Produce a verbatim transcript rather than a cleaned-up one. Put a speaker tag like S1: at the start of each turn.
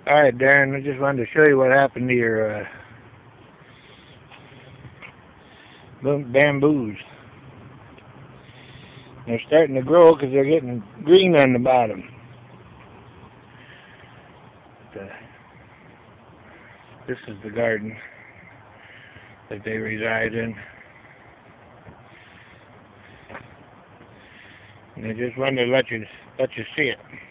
S1: Alright, Darren, I just wanted to show you what happened to your uh, bamboos. They're starting to grow because they're getting green on the bottom. But, uh, this is the garden that they reside in. And I just wanted to let you let you see it.